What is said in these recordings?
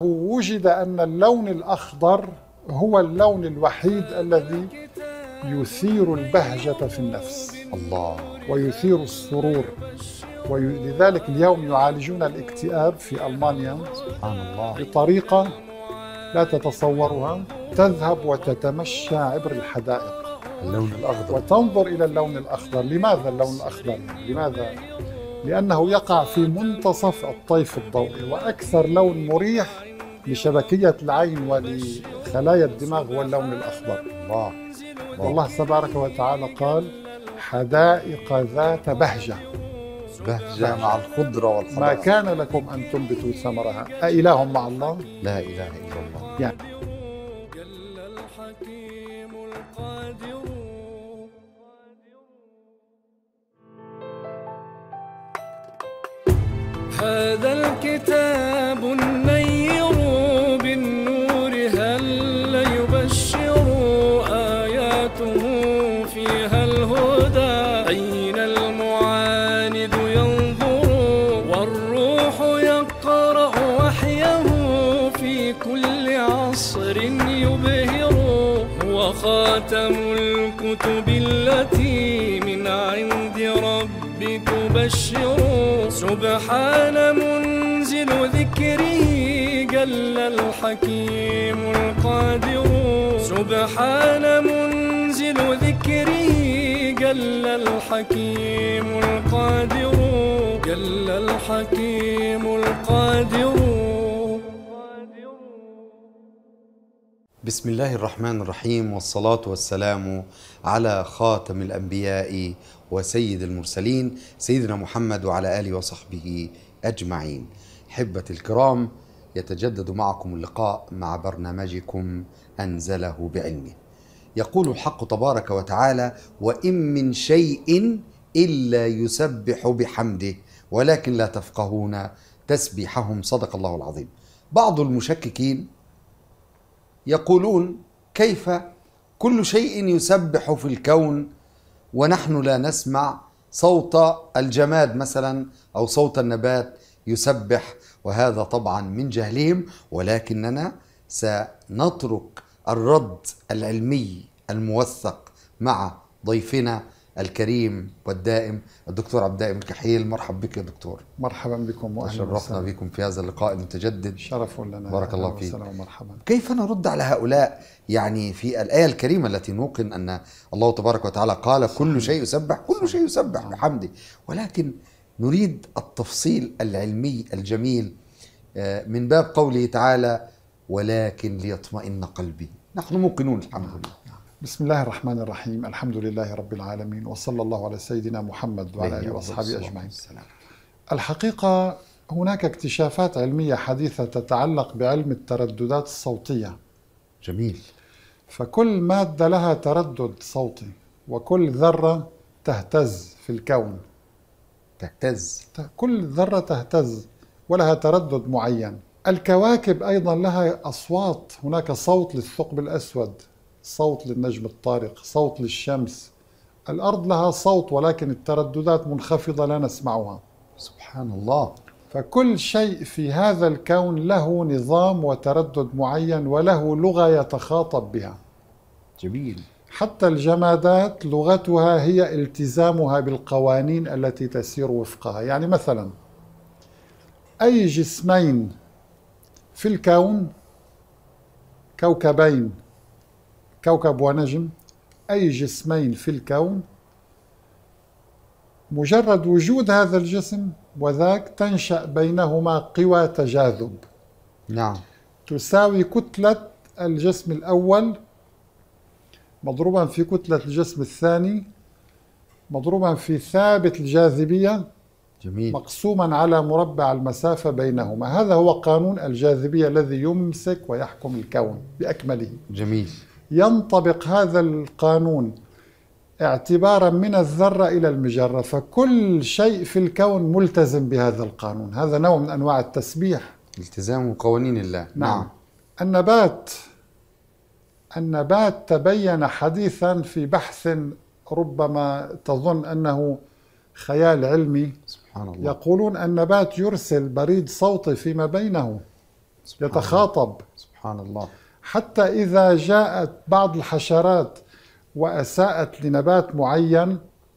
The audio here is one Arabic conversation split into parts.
وجد أن اللون الأخضر هو اللون الوحيد الذي يثير البهجة في النفس الله. ويثير السرور، ولذلك اليوم يعالجون الاكتئاب في ألمانيا سبحان الله. بطريقة لا تتصورها. تذهب وتتمشى عبر الحدائق اللون الأخضر وتنظر إلى اللون الأخضر. لماذا اللون الأخضر؟ لماذا؟ لأنه يقع في منتصف الطيف الضوئي، وأكثر لون مريح لشبكية العين ولخلايا الدماغ هو اللون الأخضر. الله. والله تبارك وتعالى قال: حدائق ذات بهجة. بهجة مع الخضرة ما والحضارة. كان لكم أن تنبتوا ثمرها أإله مع الله؟ لا إله إلا الله. يعني جل الحكيم القادر. هذا الكتاب النير بالنور هل يبشر آياته فيها الهدى. أين المعاند ينظر والروح يقرأ وحيه في كل عصر يبهر. هو خاتم الكتب التي من عند ربي تبشر. سبحان منزل ذكره جل الحكيم القادر. سبحان منزل ذكره جل الحكيم القادر. جل الحكيم القادر. بسم الله الرحمن الرحيم، والصلاة والسلام على خاتم الأنبياء وسيد المرسلين سيدنا محمد وعلى آله وصحبه أجمعين. حبة الكرام، يتجدد معكم اللقاء مع برنامجكم أنزله بعلمه. يقول الحق تبارك وتعالى: وإن من شيء إلا يسبح بحمده ولكن لا تفقهون تسبيحهم. صدق الله العظيم. بعض المشككين يقولون: كيف كل شيء يسبح في الكون ونحن لا نسمع صوت الجماد مثلا أو صوت النبات يسبح؟ وهذا طبعا من جهلهم، ولكننا سنترك الرد العلمي الموثق مع ضيفنا الكريم والدائم الدكتور عبد الدائم الكحيل. مرحب بك يا دكتور. مرحبا بكم وأهلا شرفنا وسهلا. بكم في هذا اللقاء المتجدد. شرف لنا. بارك الله فيك. ومرحبا. كيف نرد على هؤلاء يعني في الآية الكريمة التي نوقن أن الله تبارك وتعالى قال: كل شيء يسبح، كل شيء يسبح بحمده، ولكن نريد التفصيل العلمي الجميل من باب قوله تعالى: ولكن ليطمئن قلبي. نحن موقنون الحمد لله. بسم الله الرحمن الرحيم. الحمد لله رب العالمين، وصلى الله على سيدنا محمد وعلى آله وأصحابه أجمعين. الحقيقة هناك اكتشافات علمية حديثة تتعلق بعلم الترددات الصوتية. جميل. فكل مادة لها تردد صوتي، وكل ذرة تهتز في الكون. تهتز. كل ذرة تهتز ولها تردد معين. الكواكب أيضا لها أصوات. هناك صوت للثقب الأسود، صوت للنجم الطارق، صوت للشمس. الأرض لها صوت ولكن الترددات منخفضة لا نسمعها. سبحان الله. فكل شيء في هذا الكون له نظام وتردد معين وله لغة يتخاطب بها. جميل. حتى الجمادات لغتها هي التزامها بالقوانين التي تسير وفقها. يعني مثلا أي جسمين في الكون، كوكبين، كوكب ونجم، أي جسمين في الكون مجرد وجود هذا الجسم وذاك تنشأ بينهما قوى تجاذب. نعم. تساوي كتلة الجسم الأول مضروبا في كتلة الجسم الثاني مضروبا في ثابت الجاذبية جميل. مقسوما على مربع المسافة بينهما. هذا هو قانون الجاذبية الذي يمسك ويحكم الكون بأكمله. جميل. ينطبق هذا القانون اعتبارا من الذرة إلى المجرة، فكل شيء في الكون ملتزم بهذا القانون. هذا نوع من أنواع التسبيح. التزام قوانين الله. نعم. النبات تبين حديثا في بحث ربما تظن أنه خيال علمي. سبحان الله. يقولون النبات يرسل بريد صوتي فيما بينه. يتخاطب. سبحان الله. حتى إذا جاءت بعض الحشرات وأساءت لنبات معين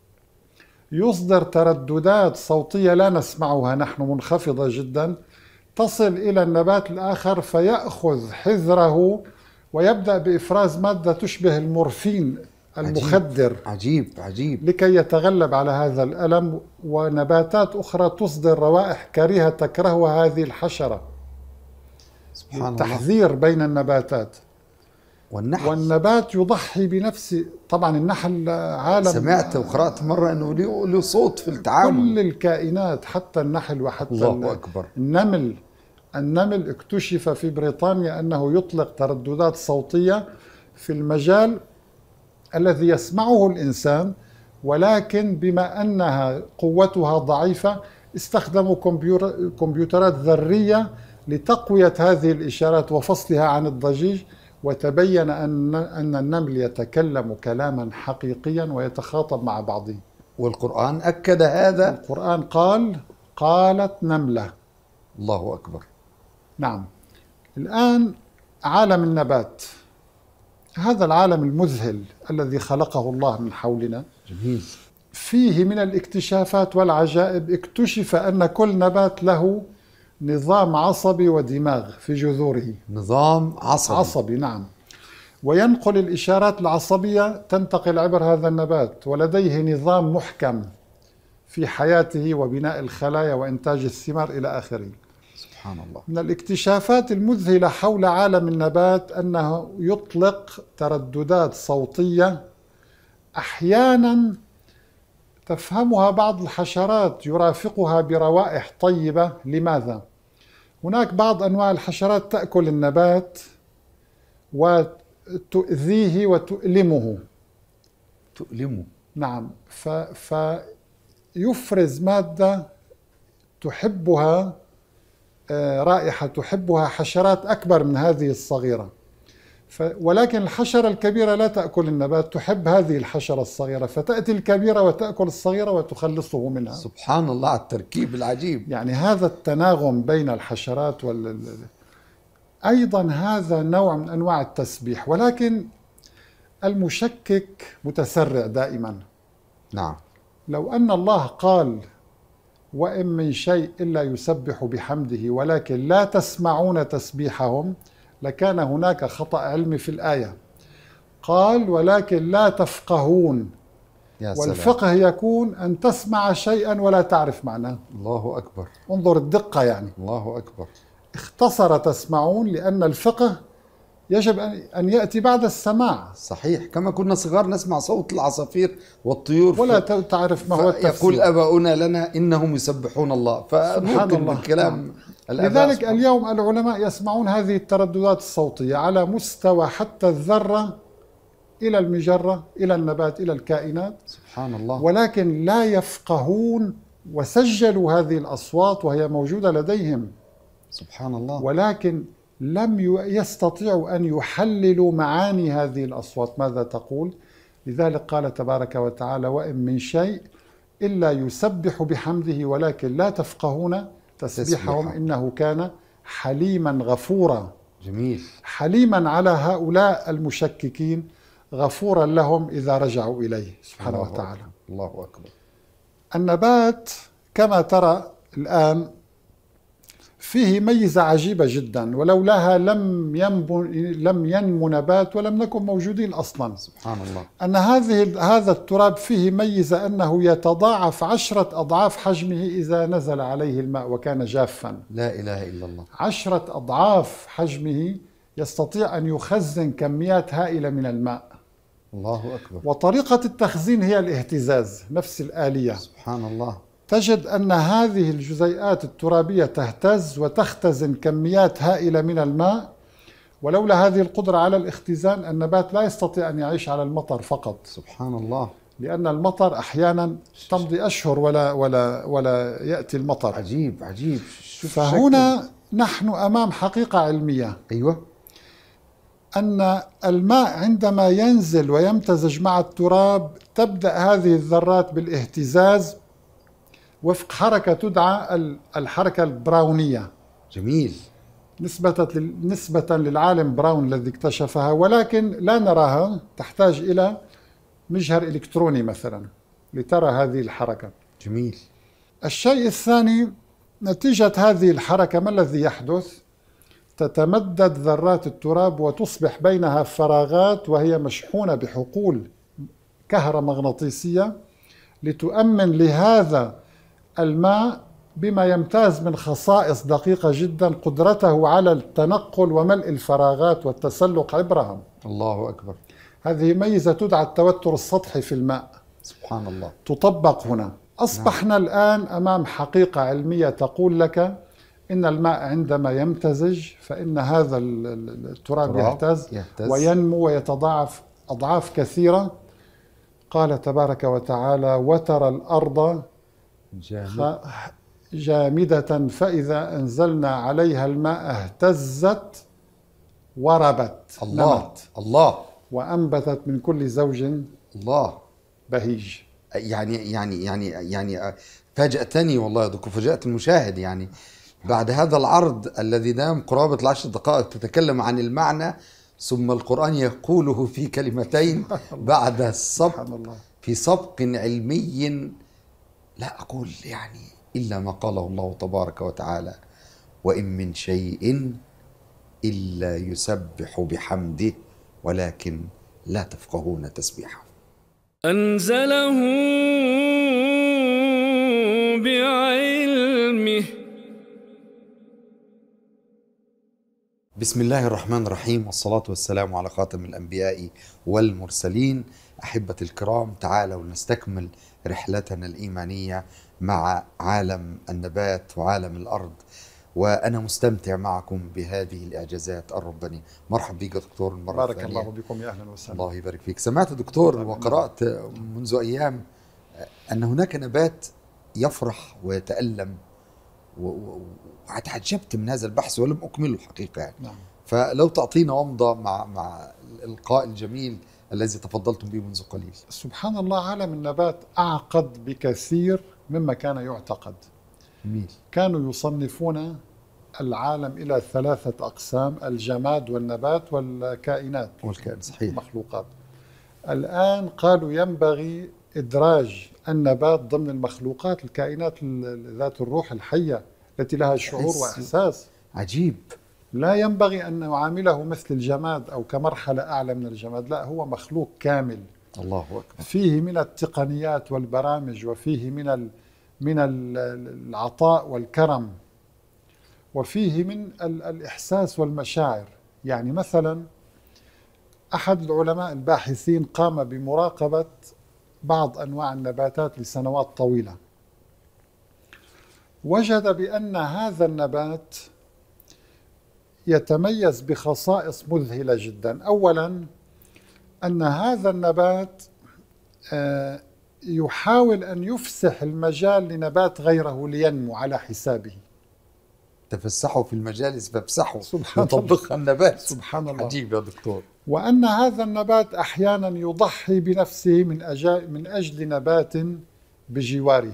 يصدر ترددات صوتية لا نسمعها نحن منخفضة جدا، تصل إلى النبات الآخر فيأخذ حذره ويبدأ بإفراز مادة تشبه المورفين المخدر. عجيب عجيب. لكي يتغلب على هذا الألم، ونباتات أخرى تصدر روائح كريهة تكرهها هذه الحشرة. سبحان الله. تحذير بين النباتات. والنحل، والنبات يضحي بنفسه. طبعا النحل عالم، سمعت وقرأت مرة أنه له صوت في التعامل. كل الكائنات حتى النحل وحتى الله أكبر. النمل اكتشف في بريطانيا أنه يطلق ترددات صوتية في المجال الذي يسمعه الإنسان، ولكن بما أنها قوتها ضعيفة استخدموا كمبيوترات ذرية لتقوية هذه الإشارات وفصلها عن الضجيج، وتبين أن النمل يتكلم كلاما حقيقيا ويتخاطب مع بعضه. والقرآن أكد هذا. القرآن قالت نملة. الله أكبر. نعم. الآن عالم النبات، هذا العالم المذهل الذي خلقه الله من حولنا، جميل. فيه من الاكتشافات والعجائب. اكتشف أن كل نبات له نظام عصبي ودماغ في جذوره. نظام عصبي. نعم. وينقل الإشارات العصبية، تنتقل عبر هذا النبات، ولديه نظام محكم في حياته وبناء الخلايا وإنتاج الثمار إلى آخره. سبحان الله. من الاكتشافات المذهلة حول عالم النبات أنه يطلق ترددات صوتية أحيانا تفهمها بعض الحشرات، يرافقها بروائح طيبة. لماذا؟ هناك بعض أنواع الحشرات تأكل النبات وتؤذيه وتؤلمه. تؤلمه. نعم. فيفرز مادة تحبها، رائحة تحبها حشرات أكبر من هذه الصغيرة، ولكن الحشرة الكبيرة لا تأكل النبات، تحب هذه الحشرة الصغيرة، فتأتي الكبيرة وتأكل الصغيرة وتخلصه منها. سبحان الله على التركيب العجيب. يعني هذا التناغم بين الحشرات أيضا هذا نوع من أنواع التسبيح، ولكن المشكك متسرع دائما. نعم. لو أن الله قال وإن من شيء إلا يسبح بحمده ولكن لا تسمعون تسبيحهم، لكان هناك خطأ علمي في الآية. قال ولكن لا تفقهون، والفقه يكون أن تسمع شيئا ولا تعرف معناه. الله أكبر. انظر الدقة يعني. الله أكبر. اختصر تسمعون لأن الفقه يجب أن يأتي بعد السماع. صحيح. كما كنا صغار نسمع صوت العصافير والطيور ولا تعرف ما هو التفسير. يقول آباؤنا لنا إنهم يسبحون الله، فنوقن بالكلام. لذلك اليوم العلماء يسمعون هذه الترددات الصوتية على مستوى حتى الذرة إلى المجرة إلى النبات إلى الكائنات. سبحان الله. ولكن لا يفقهون، وسجلوا هذه الأصوات وهي موجودة لديهم. سبحان الله. ولكن لم يستطيعوا أن يحللوا معاني هذه الأصوات ماذا تقول. لذلك قال تبارك وتعالى وإن من شيء إلا يسبح بحمده ولكن لا تفقهون تسبيحهم إنه كان حليما غفورا. جميل. حليما على هؤلاء المشككين، غفورا لهم إذا رجعوا إليه سبحانه وتعالى. الله أكبر. النبات كما ترى الآن فيه ميزة عجيبة جدا، ولولاها لم ينمو نبات ولم نكن موجودين أصلا. سبحان الله. أن هذا التراب فيه ميزة أنه يتضاعف 10 أضعاف حجمه إذا نزل عليه الماء وكان جافا. لا إله إلا الله. 10 أضعاف حجمه يستطيع أن يخزن كميات هائلة من الماء. الله أكبر. وطريقة التخزين هي الاهتزاز، نفس الآلية. سبحان الله. تجد أن هذه الجزيئات الترابية تهتز وتختزن كميات هائلة من الماء، ولولا هذه القدرة على الاختزان النبات لا يستطيع أن يعيش على المطر فقط. سبحان الله. لأن المطر أحيانا تمضي أشهر ولا يأتي المطر. عجيب عجيب. فهنا نحن أمام حقيقة علمية. أيوة. أن الماء عندما ينزل ويمتزج مع التراب تبدأ هذه الذرات بالاهتزاز وفق حركة تدعى الحركة البراونية. جميل. نسبة للعالم براون الذي اكتشفها، ولكن لا نراها، تحتاج إلى مجهر إلكتروني مثلا لترى هذه الحركة. جميل. الشيء الثاني، نتيجة هذه الحركة ما الذي يحدث؟ تتمدد ذرات التراب وتصبح بينها فراغات، وهي مشحونة بحقول كهرومغناطيسية لتؤمن لهذا الماء بما يمتاز من خصائص دقيقة جدا، قدرته على التنقل وملء الفراغات والتسلق عبرها. الله أكبر. هذه ميزة تدعى التوتر السطحي في الماء. سبحان الله. تطبق هنا. أصبحنا الآن أمام حقيقة علمية تقول لك إن الماء عندما يمتزج فإن هذا التراب يهتز وينمو ويتضاعف أضعاف كثيرة. قال تبارك وتعالى: وترى الأرض جامدة فإذا أنزلنا عليها الماء اهتزت وربت. الله. نمت. الله. وأنبتت من كل زوج الله بهيج. يعني فاجأتني والله يا دكتور، فاجأت المشاهد. يعني بعد هذا العرض الذي دام قرابة ال10 دقائق تتكلم عن المعنى، ثم القرآن يقوله في كلمتين بعد السبق، في سبق علمي لا أقول يعني إلا ما قاله الله تبارك وتعالى: وإن من شيء إلا يسبح بحمده ولكن لا تفقهون تسبيحه. أنزله بعلمه. بسم الله الرحمن الرحيم، والصلاة والسلام على خاتم الأنبياء والمرسلين. أحبة الكرام، تعالوا نستكمل رحلتنا الإيمانية مع عالم النبات وعالم الأرض، وأنا مستمتع معكم بهذه الإعجازات الربانية. مرحبا بك دكتور المرة بارك الثانية. الله بكم، يا أهلا وسهلا. الله يبارك فيك. سمعت دكتور وقرأت منذ أيام أن هناك نبات يفرح ويتألم، وتعجبت من هذا البحث ولم أكمله الحقيقة يعني. نعم. فلو تعطينا ومضة مع الإلقاء الجميل الذي تفضلتم به منذ قليل. سبحان الله، عالم النبات أعقد بكثير مما كان يعتقد. جميل. كانوا يصنفون العالم إلى 3 أقسام: الجماد والنبات والكائنات والكائن، صحيح، المخلوقات. الآن قالوا ينبغي إدراج النبات ضمن المخلوقات، الكائنات ذات الروح الحية التي لها شعور وإحساس. عجيب. لا ينبغي أن نعامله مثل الجماد أو كمرحلة أعلى من الجماد، لا، هو مخلوق كامل. الله أكبر. فيه من التقنيات والبرامج، وفيه من العطاء والكرم، وفيه من الإحساس والمشاعر. يعني مثلا أحد العلماء الباحثين قام بمراقبة بعض أنواع النباتات لسنوات طويلة، وجد بأن هذا النبات يتميز بخصائص مذهلة جدا. أولا، أن هذا النبات يحاول أن يفسح المجال لنبات غيره لينمو على حسابه. تفسحوا في المجالس فافسحوا، سبحان يطبخها النبات. سبحان الله. عجيب يا دكتور. وأن هذا النبات أحيانا يضحي بنفسه من أجل نبات بجواره.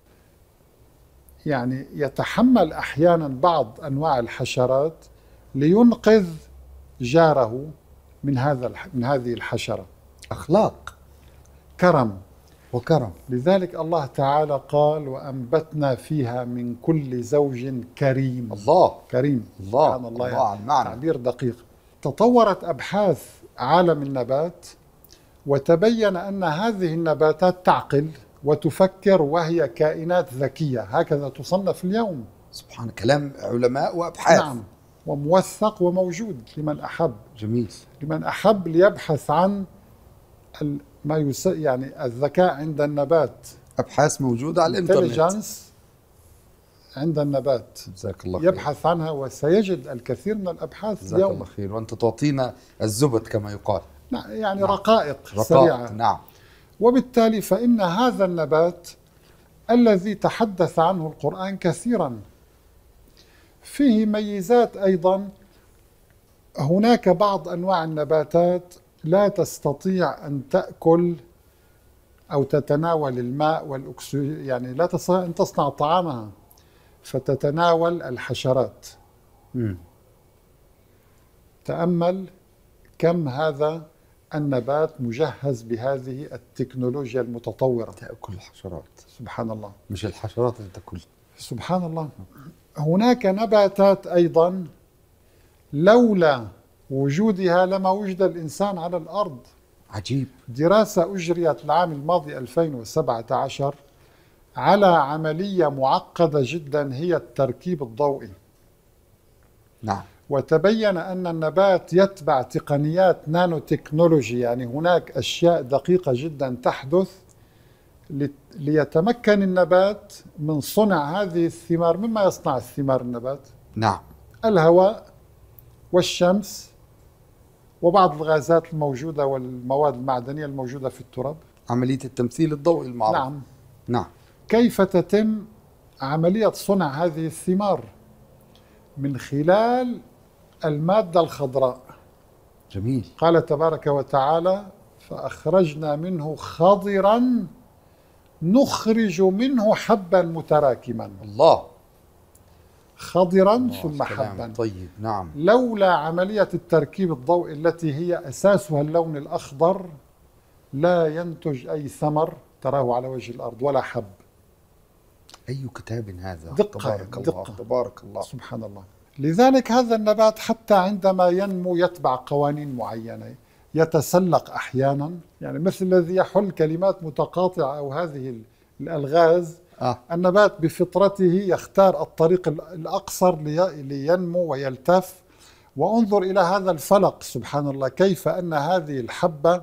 يعني يتحمل أحيانا بعض أنواع الحشرات لينقذ جاره من هذه الحشرة. أخلاق، كرم وكرم. لذلك الله تعالى قال: وأنبتنا فيها من كل زوج كريم. الله. كريم. الله. سبحان الله. الله على المعنى. تعبير دقيق. تطورت أبحاث عالم النبات، وتبين أن هذه النباتات تعقل وتفكر، وهي كائنات ذكية، هكذا تصنف اليوم. سبحان، كلام علماء وأبحاث. نعم، وموثق وموجود لمن أحب. جميل. لمن أحب ليبحث عن يعني الذكاء عند النبات. أبحاث موجودة على الإنترنت عند النبات. جزاك الله خير. يبحث عنها وسيجد الكثير من الأبحاث جزاك الله خير. وأنت تعطينا الزبد كما يقال. يعني نعم. رقائق سريعة. نعم. وبالتالي فإن هذا النبات الذي تحدث عنه القرآن كثيرا فيه ميزات أيضا. هناك بعض أنواع النباتات لا تستطيع أن تأكل أو تتناول الماء والأكسجين، يعني لا تستطيع أن تصنع طعامها، فتتناول الحشرات. تأمل كم هذا النبات مجهز بهذه التكنولوجيا المتطورة. تأكل الحشرات. سبحان الله. مش الحشرات اللي تأكل. سبحان الله. هناك نباتات أيضا لولا وجودها لما وجد الإنسان على الأرض. عجيب. دراسة أجريت العام الماضي 2017 على عملية معقدة جدا هي التركيب الضوئي. نعم. وتبين أن النبات يتبع تقنيات نانو تكنولوجي، يعني هناك أشياء دقيقة جدا تحدث ليتمكن النبات من صنع هذه الثمار. مما يصنع الثمار النبات؟ نعم. الهواء والشمس وبعض الغازات الموجودة والمواد المعدنية الموجودة في التراب. عملية التمثيل الضوئي المعروف. نعم. نعم. كيف تتم عملية صنع هذه الثمار؟ من خلال المادة الخضراء. جميل. قال تبارك وتعالى: فأخرجنا منه خضرا نخرج منه حبا متراكما. الله. خضرا ثم حبا. طيب. نعم. لولا عملية التركيب الضوئي التي هي أساسها اللون الأخضر لا ينتج أي ثمر تراه على وجه الأرض ولا حب. أي كتاب هذا. دقة. تبارك الله. تبارك الله. سبحان الله. لذلك هذا النبات حتى عندما ينمو يتبع قوانين معينة، يتسلق أحيانا، يعني مثل الذي يحل كلمات متقاطعة أو هذه الألغاز. النبات بفطرته يختار الطريق الأقصر لينمو ويلتف. وانظر إلى هذا الفلق، سبحان الله، كيف أن هذه الحبة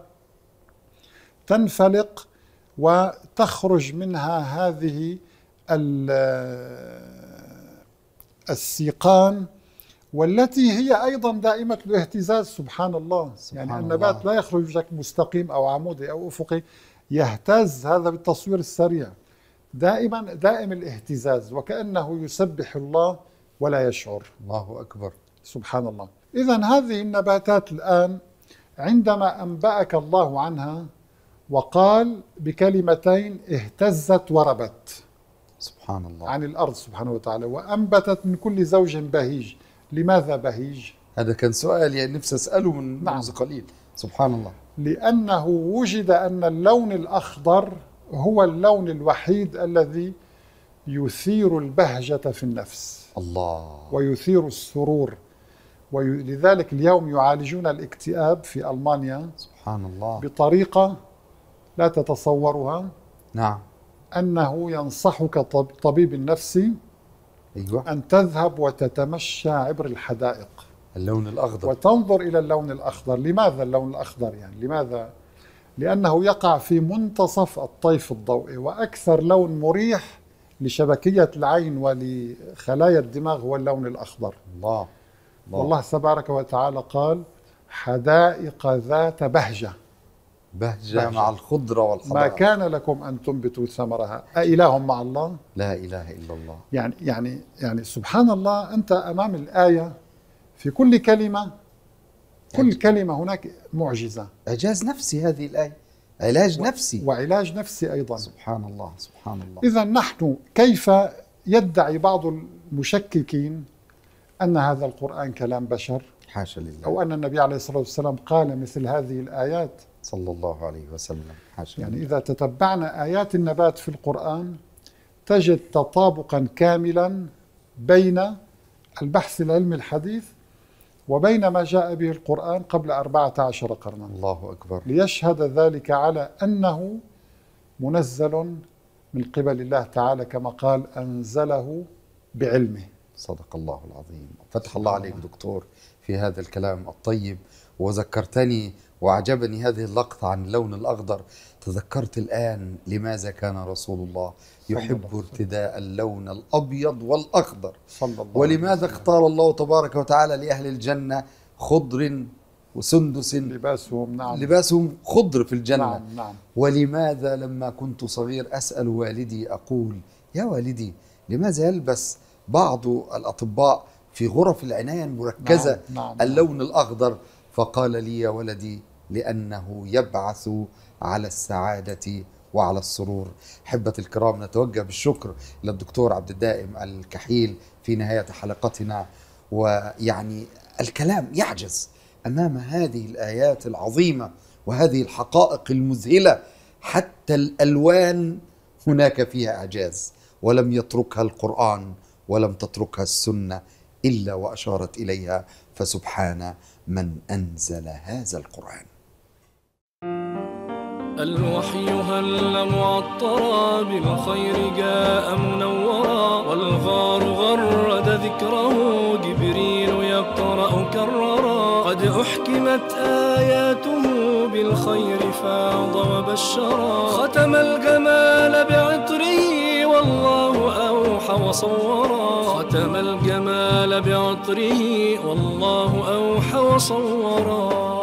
تنفلق وتخرج منها هذه السيقان، والتي هي أيضا دائمة الاهتزاز. سبحان الله. سبحان يعني النبات الله. لا يخرج لك مستقيم أو عمودي أو أفقي، يهتز. هذا بالتصوير السريع دائما دائم الاهتزاز، وكأنه يسبح الله ولا يشعر. الله أكبر. سبحان الله. إذن هذه النباتات الآن عندما أنبأك الله عنها وقال بكلمتين: اهتزت وربت. سبحان الله. عن الأرض سبحانه وتعالى، وأنبتت من كل زوج بهيج. لماذا بهيج؟ هذا كان سؤال يعني نفسي أسأله من منذ قليل. سبحان الله. لأنه وجد أن اللون الأخضر هو اللون الوحيد الذي يثير البهجة في النفس. الله. ويثير السرور. ولذلك اليوم يعالجون الاكتئاب في ألمانيا. سبحان الله. بطريقة لا تتصورها. نعم. أنه ينصحك طبيب النفسي أيوة. أن تذهب وتتمشى عبر الحدائق. اللون الأخضر. وتنظر إلى اللون الأخضر. لماذا اللون الأخضر؟ يعني لماذا؟ لأنه يقع في منتصف الطيف الضوئي، وأكثر لون مريح لشبكية العين ولخلايا الدماغ هو اللون الأخضر. الله. والله تبارك وتعالى قال: حدائق ذات بهجة. بهجة مع الخضرة والحضارة. ما كان لكم أن تنبتوا ثمرها أإله مع الله؟ لا إله إلا الله. يعني سبحان الله. أنت أمام الآية في كل كلمة، كل كلمة هناك معجزة. إعجاز نفسي هذه الآية، علاج نفسي وعلاج نفسي أيضا. سبحان الله. سبحان الله. إذا نحن كيف يدعي بعض المشككين أن هذا القرآن كلام بشر؟ حاشا لله. أو أن النبي عليه الصلاة والسلام قال مثل هذه الآيات صلى الله عليه وسلم. حاشا يعني لله. إذا تتبعنا آيات النبات في القرآن تجد تطابقا كاملا بين البحث العلمي الحديث وبين ما جاء به القرآن قبل 14 قرنا. الله أكبر. ليشهد ذلك على أنه منزل من قبل الله تعالى، كما قال: أنزله بعلمه. صدق الله العظيم. فتح الله عليك دكتور في هذا الكلام الطيب. وذكرتني وأعجبني هذه اللقطة عن اللون الأخضر. تذكرت الآن لماذا كان رسول الله يحب ارتداء اللون الأبيض والأخضر، ولماذا اختار الله تبارك وتعالى لأهل الجنة خضر وسندس لباسهم. نعم. لباسهم خضر في الجنة. نعم. ولماذا لما كنت صغير أسأل والدي أقول: يا والدي لماذا يلبس بعض الأطباء في غرف العناية المركزة اللون الأخضر؟ فقال لي: يا ولدي لأنه يبعث على السعادة وعلى السرور. أحبة الكرام، نتوجه بالشكر للدكتور عبد الدائم الكحيل في نهاية حلقتنا. ويعني الكلام يعجز أمام هذه الآيات العظيمة وهذه الحقائق المذهلة. حتى الألوان هناك فيها إعجاز، ولم يتركها القرآن ولم تتركها السنة إلا وأشارت إليها، فسبحان من أنزل هذا القرآن. الوحي هل معطرا بالخير جاء منورا، والغار غرد ذكره جبريل يقرأ كررا، قد أحكمت آياته بالخير فاض وبشرا، ختم الجمال بعطره والله أوحى وصورا، ختم الجمال بعطره والله أوحى وصورا.